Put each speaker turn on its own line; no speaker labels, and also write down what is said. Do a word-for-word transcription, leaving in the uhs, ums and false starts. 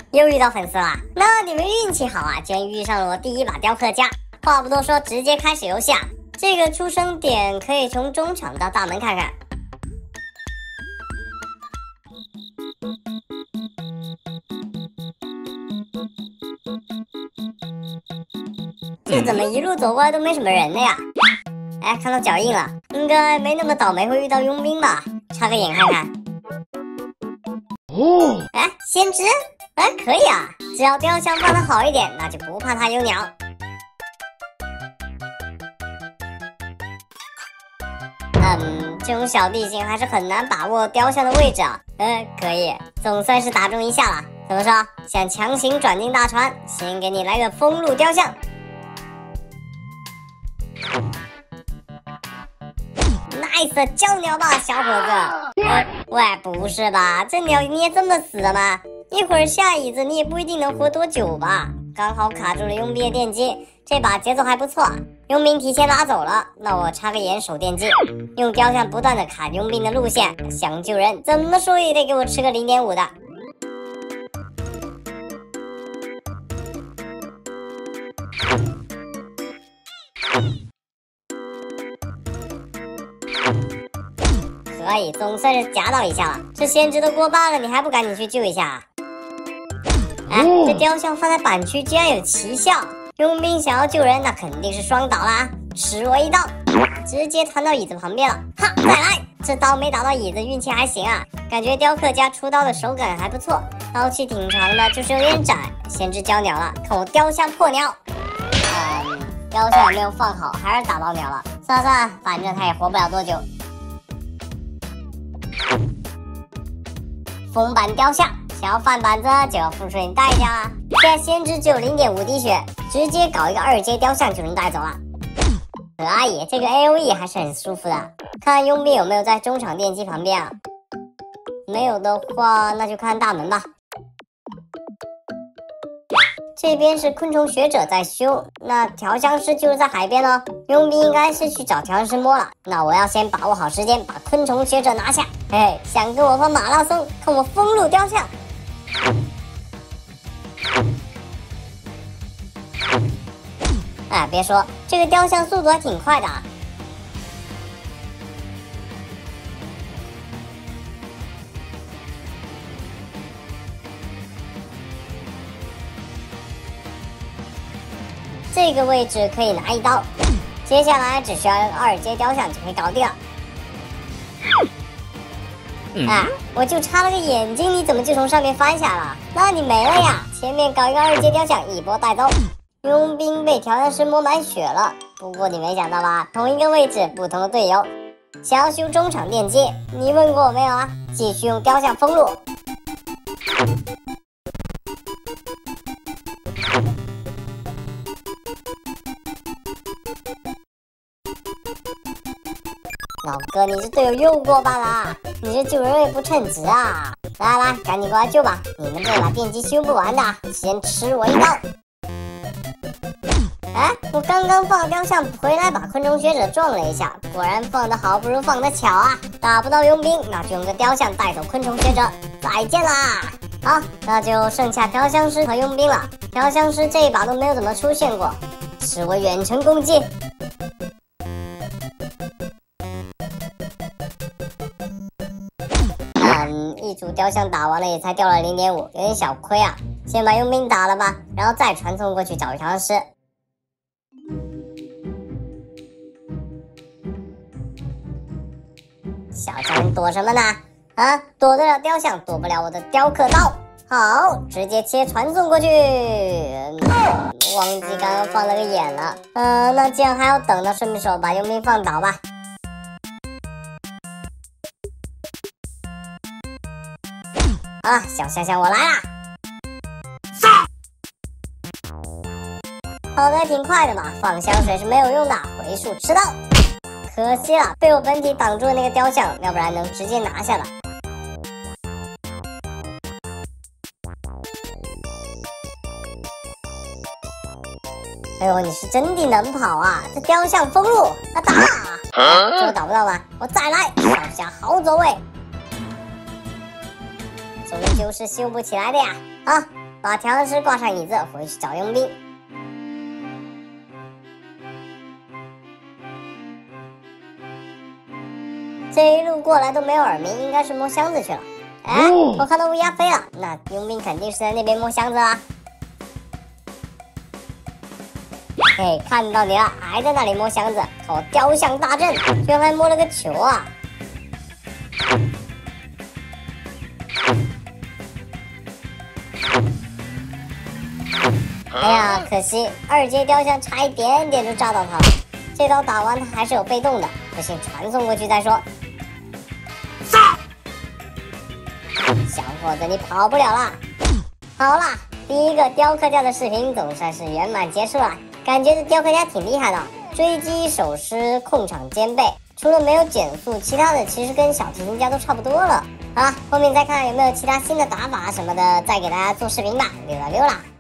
又遇到粉丝了，那你们运气好啊，居然遇上了我第一把雕刻家。话不多说，直接开始游戏啊！这个出生点可以从中场到大门看看。这怎么一路走过来都没什么人了呀？哎，看到脚印了，应该没那么倒霉会遇到佣兵吧？插个眼看看。哦，哎，先知，哎，可以啊，只要雕像放得好一点，那就不怕它有鸟。嗯，这种小地形还是很难把握雕像的位置啊。嗯，可以，总算是打中一下了。怎么说？想强行转进大船，先给你来个封路雕像。nice， 叫鸟吧，小伙子。呃、喂，不是吧？这鸟你也这么死了吗？一会儿下椅子，你也不一定能活多久吧？刚好卡住了佣兵的电击，这把节奏还不错。佣兵提前拉走了，那我插个眼守电击，用雕像不断的卡佣兵的路线，想救人怎么说也得给我吃个零点五的。可以，总算是夹到一下了。这先知都过半了，你还不赶紧去救一下啊？哎，这雕像放在板区居然有奇效，佣兵想要救人，那肯定是双倒啦！吃我一刀，直接弹到椅子旁边了。哈，再来！这刀没打到椅子，运气还行啊。感觉雕刻家出刀的手感还不错，刀气挺长的，就是有点窄。先知交鸟了，看我雕像破鸟。嗯，雕像没有放好，还是打到鸟了。算了算了，反正他也活不了多久。封板雕像，想要翻板子就要付出点代价啊！现在先知只有零点五滴血，直接搞一个二阶雕像就能带走了。可以，这个 A O E 还是很舒服的。看佣兵有没有在中场电击旁边啊？没有的话，那就看大门吧。这边是昆虫学者在修，那调香师就是在海边哦。佣兵应该是去找调香师摸了，那我要先把握好时间，把昆虫学者拿下。嘿，想跟我跑马拉松，看我封路雕像。哎，别说，这个雕像速度还挺快的啊。这个位置可以拿一刀，接下来只需要二阶雕像就可以搞定了。啊，我就插了个眼睛，你怎么就从上面翻下了？那你没了呀！前面搞一个二阶雕像，一波带走。佣兵被调香师摸满血了，不过你没想到吧？同一个位置，不同的队友。想要修中场电击，你问过我没有啊？继续用雕像封路。老哥，你这队友又过半了，你这救人也不称职啊！来来，赶紧过来救吧！你们这把电击修不完的，先吃我一刀！哎，我刚刚放雕像回来，把昆虫学者撞了一下，果然放得好不如放得巧啊！打不到佣兵，那就用个雕像带走昆虫学者。再见啦！好，那就剩下调香师和佣兵了。调香师这一把都没有怎么出现过，是我远程攻击。嗯，一组雕像打完了，也才掉了零点五，有点小亏啊。先把佣兵打了吧，然后再传送过去找调香师。小家人躲什么呢？啊，躲得了雕像，躲不了我的雕刻刀。好，直接切传送过去。嗯、忘记刚刚放了个眼了。嗯、呃，那这样还要等呢，顺手把佣兵放倒吧。啊，小香香，我来啦！跑得挺快的嘛，放香水是没有用的，回数迟到。可惜了，被我本体挡住了那个雕像，要不然能直接拿下的。哎呦，你是真的能跑啊！这雕像封路，那打！啊，这个打不到吗？我再来，上下好走位。终究是修不起来的呀！啊， 把调香师挂上椅子，回去找佣兵。这一路过来都没有耳鸣，应该是摸箱子去了。哎，我看到乌鸦飞了，那佣兵肯定是在那边摸箱子啦。嘿，看到你了，还在那里摸箱子，靠雕像大阵，居然还摸了个球啊！哎呀，可惜二阶雕像差一点点就炸到他了。这刀打完他还是有被动的，不信传送过去再说。小伙子，你跑不了啦！好啦，第一个雕刻家的视频总算是圆满结束了。感觉这雕刻家挺厉害的，追击、手施、控场兼备，除了没有减速，其他的其实跟小提琴家都差不多了。好了，后面再看有没有其他新的打法什么的，再给大家做视频吧。溜了溜了。